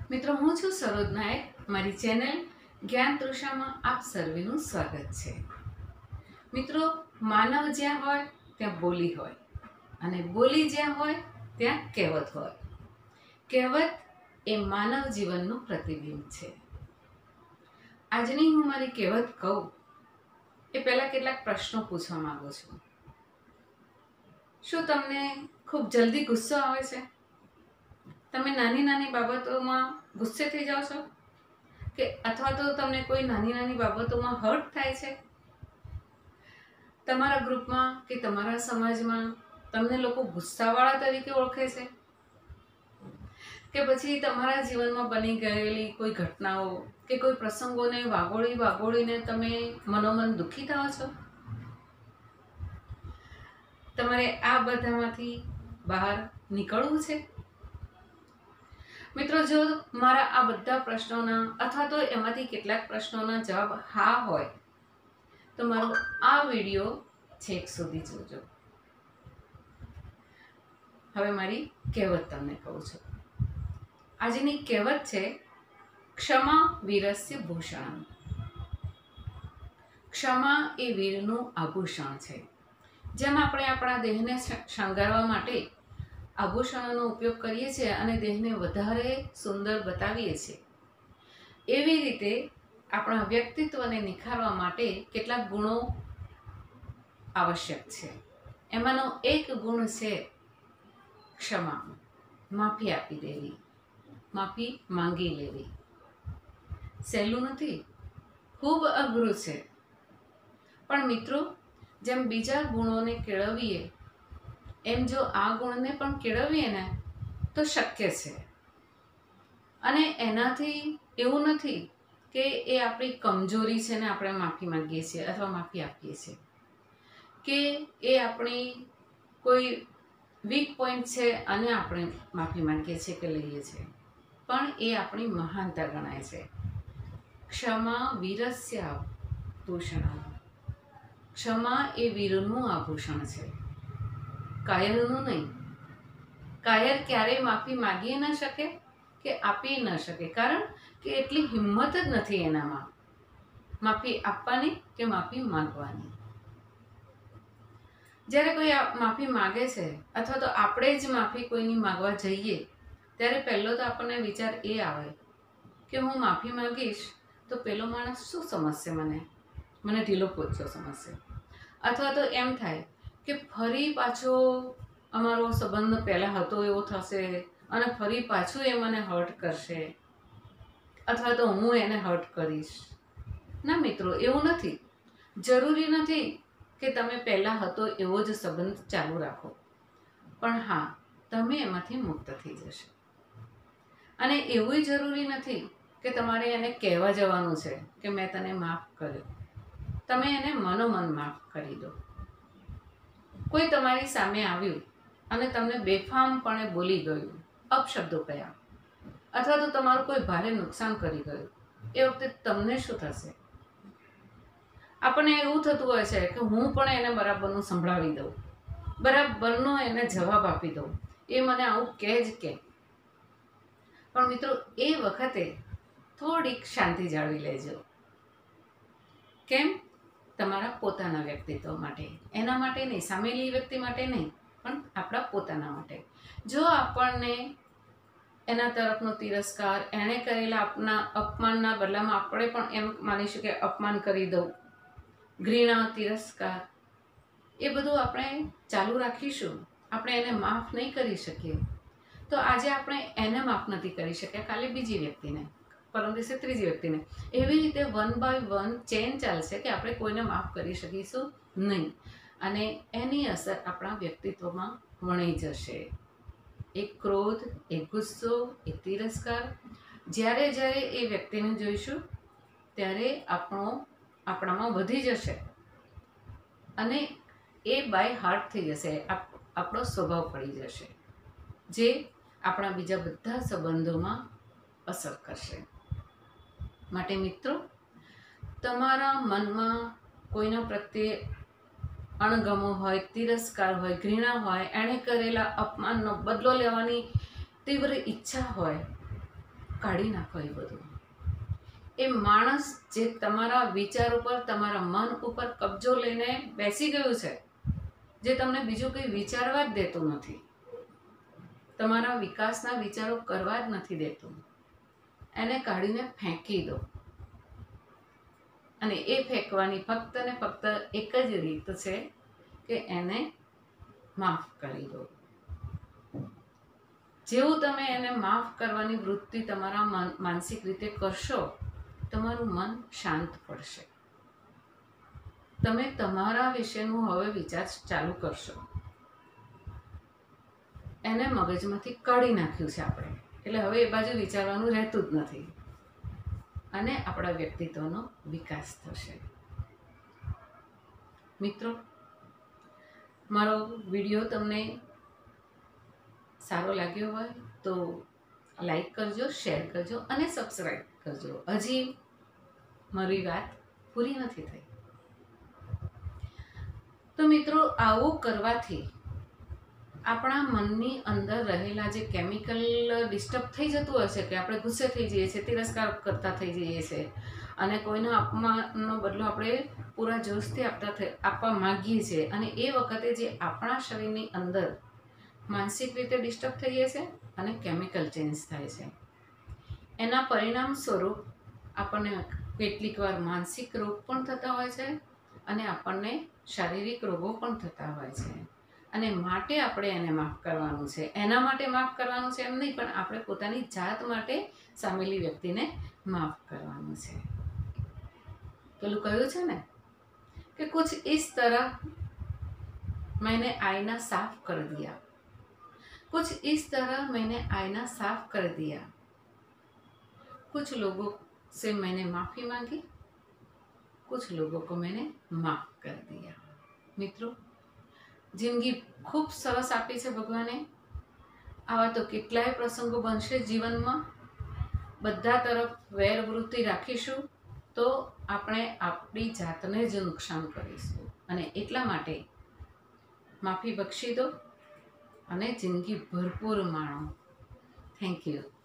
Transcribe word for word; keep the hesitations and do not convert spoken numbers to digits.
મિત્રો, હું છું સરોજ નાયક. મારી ચેનલ જ્ઞાન તૃષામાં આપ સર્વેનું સ્વાગત છે. મિત્રો, માનવ જ્યાં હોય ત્યાં બોલી હોય, અને બોલી જ્યાં હોય ત્યાં કહેવત હોય. કહેવત એ માનવ જીવનનું પ્રતિબિંબ છે. આજની હું મારી કહેવત કહું એ પહેલાં કેટલાક પ્રશ્નો પૂછવા માંગુ છું. શું તમને ખૂબ જલ્દી ગુસ્સો આવે છે? તમે નાની નાની બાબતોમાં ગુસ્સે થઈ જાઓ છો? કે અથવા તો તમને કોઈ નાની નાની બાબતોમાં હર્ટ થાય છે? તમારા ગ્રુપમાં કે તમારા સમાજમાં તમને લોકો ગુસ્સાવાળા તરીકે ઓળખે છે? કે પછી તમારા જીવનમાં બની ગયેલી કોઈ ઘટનાઓ કે કોઈ પ્રસંગોને વાગોળી વાગોળીને તમે મનોમન દુઃખી થાઓ છો? તમારે આ બધામાંથી બહાર નીકળવું છે? મિત્રો, જો મારા આ બધા પ્રશ્નોના અથવા તો એમાંથી કેટલાક પ્રશ્નોના જવાબ હા હોય તો મારો આ વિડીયો છેક સુધી જોજો. હવે મારી કહેવત તમને કહું છું. આજની કહેવત છે, ક્ષમા વીરસ્ય ભૂષણ. ક્ષમા એ વીરનું આભૂષણ છે. જેમ આપણે આપણા દેહને શણગારવા માટે આભૂષણોનો ઉપયોગ કરીએ છીએ અને દેહને વધારે સુંદર બતાવીએ છીએ, એવી રીતે આપણા વ્યક્તિત્વને નિખારવા માટે કેટલાક ગુણો આવશ્યક છે. એમાંનો એક ગુણ છે ક્ષમા, માફી આપી દેવી, માફી માંગી લેવી. સહેલું નથી, ખૂબ અઘરું છે. પણ મિત્રો, જેમ બીજા ગુણોને કેળવીએ એમ જો આ ગુણને પણ કેળવીએ ને તો શક્ય છે. અને એનાથી એવું નથી કે એ આપણી કમજોરી છે ને આપણે માફી માંગીએ છીએ અથવા માફી આપીએ છીએ, કે એ આપણી કોઈ વીક પોઈન્ટ છે અને આપણે માફી માંગીએ છીએ કે લઈએ છીએ. પણ એ આપણી મહાનતા ગણાય છે. ક્ષમા વીરસ્ય ભૂષણ. ક્ષમા એ વીરનું આભૂષણ છે, કાયરનું નહીં. કાયર ક્યારેય માફી માગી ન શકે કે આપી ન શકે, કારણ કે એટલી હિંમત જ નથી એનામાં માફી આપવાની કે માફી માંગવાની. જ્યારે કોઈ માફી માગે છે અથવા તો આપણે જ માફી કોઈની માગવા જઈએ ત્યારે પહેલો તો આપણને વિચાર એ આવે કે હું માફી માંગીશ તો પેલો માણસ શું સમજશે, મને મને ઢીલો પોચો સમજશે. અથવા તો એમ થાય કે ફરી પાછો અમારો સંબંધ પહેલાં હતો એવો થશે અને ફરી પાછું એ મને હર્ટ કરશે અથવા તો હું એને હર્ટ કરીશ. ના મિત્રો, એવું નથી. જરૂરી નથી કે તમે પહેલાં હતો એવો જ સંબંધ ચાલુ રાખો, પણ હા, તમે એમાંથી મુક્ત થઈ જશો. અને એવું જરૂરી નથી કે તમારે એને કહેવા જવાનું છે કે મેં તને માફ કર્યો. તમે એને મનોમન માફ કરી દો. કોઈ તમારી સામે આવ્યું અને તમને બેફામપણે બોલી ગયું, અપશબ્દો કયા, અથવા તો તમારું કોઈ ભારે નુકસાન કરી ગયું, એ વખતે તમને શું થશે? આપણને એવું થતું હોય છે કે હું પણ એને બરાબરનું સંભળાવી દઉં, બરાબરનો એને જવાબ આપી દઉં, એ મને આવું કહે જ કે. પણ મિત્રો, એ વખતે થોડીક શાંતિ જાળવી લેજો. કેમ? તમારા પોતાના વ્યક્તિત્વ માટે, એના માટે નહીં, સામેલી વ્યક્તિ માટે નહીં, પણ આપણા પોતાના માટે. જો આપણને એના તરફનો તિરસ્કાર, એણે કરેલા આપના અપમાનના બદલામાં આપણે પણ એમ માનીશું કે અપમાન કરી દઉં, ઘૃણા, તિરસ્કાર, એ બધું આપણે ચાલુ રાખીશું, આપણે એને માફ નહીં કરી શકીએ, તો આજે આપણે એને માફ નથી કરી શક્યા, કાલે બીજી વ્યક્તિને, પરમ દિવસે ત્રીજી વ્યક્તિને. એવી રીતે વન બાય વન ચેન ચાલશે કે આપણે કોઈને માફ કરી શકીશું નહીં, અને એની અસર આપણા વ્યક્તિત્વમાં વણી જશે. એક ક્રોધ, એક ગુસ્સો, એક તિરસ્કાર, જ્યારે જ્યારે એ વ્યક્તિને જોઈશું ત્યારે આપણો આપણામાં વધી જશે અને એ બાય હાર્ટ થઈ જશે, આપણો સ્વભાવ પડી જશે, જે આપણા બીજા બધા સંબંધોમાં અસર કરશે. માટે મિત્રો, તમારા મનમાં કોઈના પ્રત્યે અણગમો હોય, તિરસ્કાર હોય, ઘૃણા હોય, એણે કરેલા અપમાનનો બદલો લેવાની તીવ્ર ઈચ્છા હોય, કાઢી નાખો એ બધું. એ માણસ જે તમારા વિચાર ઉપર, તમારા મન ઉપર કબજો લઈને બેસી ગયું છે, જે તમને બીજું કંઈ વિચારવા જ દેતું નથી, તમારા વિકાસના વિચારો કરવા જ નથી દેતું, એને કાઢીને ફેંકી દો. અને એ ફેંકવાની ફક્ત ને ફક્ત એક જ રીત છે કે એને માફ કરી દો. જેવું તમે એને માફ કરવાની વૃત્તિ તમારા માનસિક રીતે કરશો, તમારું મન શાંત પડશે. તમે તમારા વિશેનું હવે વિચાર ચાલુ કરશો. એને મગજમાંથી કાઢી નાખ્યું છે આપણે, એટલે હવે એ બાજુ વિચારવાનું રહેતું જ નથી અને આપણા વ્યક્તિત્વનો વિકાસ થશે. મિત્રો, મારો વિડીયો તમને સારો લાગ્યો હોય તો લાઈક કરજો, શેર કરજો અને સબસ્ક્રાઈબ કરજો. હજી મારી વાત પૂરી નથી થઈ. તો મિત્રો, આવું કરવાથી આપણા મનની અંદર રહેલા જે કેમિકલ ડિસ્ટર્બ થઈ જતું હોય છે, કે આપણે ગુસ્સે થઈ જઈએ છીએ, તિરસ્કાર કરતા થઈ જઈએ છીએ અને કોઈનો અપમાનનો બદલો આપણે પૂરા જોશથી આપતા આપવા માગીએ છીએ, અને એ વખતે જે આપણા શરીરની અંદર માનસિક રીતે ડિસ્ટર્બ થઈએ છીએ અને કેમિકલ ચેન્જ થાય છે, એના પરિણામ સ્વરૂપ આપણને કેટલીક વાર માનસિક રોગ પણ થતા હોય છે અને આપણને શારીરિક રોગો પણ થતા હોય છે. અને માટે આપણે એને માફ કરવાનું છે. એના માટે માફ કરવાનું છે એમ નહીં, પણ આપણે પોતાની જાત માટે સામેલી વ્યક્તિને માફ કરવાનું છે. પેલું કહ્યું છે ને કે કુછ ઇસ તરહ मैंने आईना साफ कर दिया, कुछ इस तरह मैंने आईना साफ कर दिया, कुछ लोगों से मैंने माफ़ी मांगी, कुछ लोगों को मैंने माफ़ कर दिया. મિત્રો, જિંદગી ખૂબ સરસ આપી છે ભગવાને. આવા તો કેટલાય પ્રસંગો બનશે જીવનમાં. બધા તરફ વેર વૃત્તિ રાખીશું તો આપણે આપણી જાતને જ નુકસાન કરીશું. અને એટલા માટે માફી બક્ષી દો અને જિંદગી ભરપૂર માણો. Thank you.